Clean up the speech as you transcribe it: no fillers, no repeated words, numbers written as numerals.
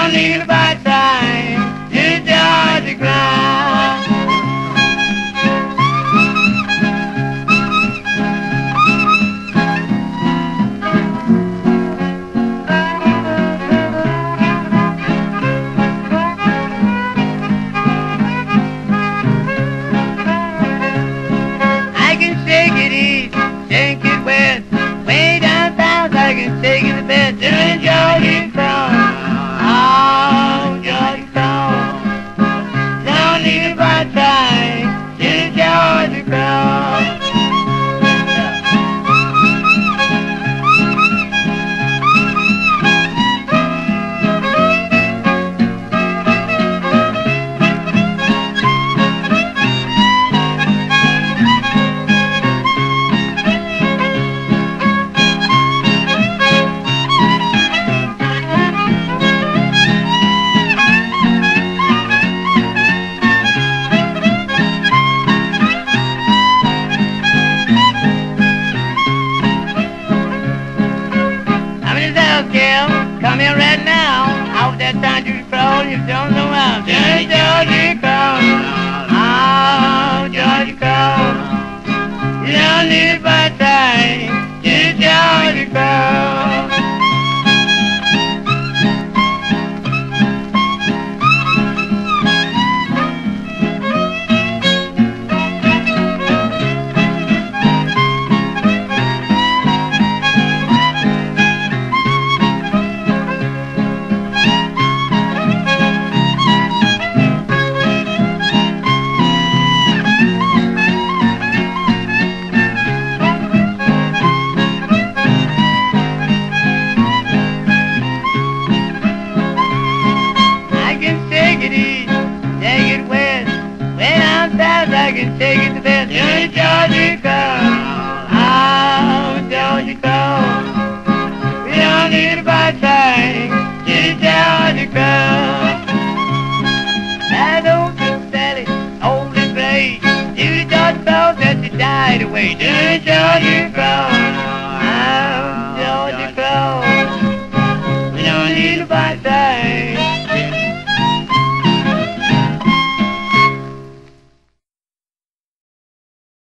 don't need a bad time to Georgia ground. I can shake it east, shake it west, way down south I can shake it the best. Doing Georgia crown, oh Georgia crown. Don't need a bad time to Georgia crown. Come here right now, out that time you crawl, you don't know how. Johnny Georgia crawl, oh Georgia crawl. You don't need a bad time, just Georgia crawl. I can take it the best. Johnny Georgia call, oh Georgia call. We don't need a bad time, just Georgia call. That old Sally, old and gray, Judy Georgia call that she died away. Johnny Georgia call.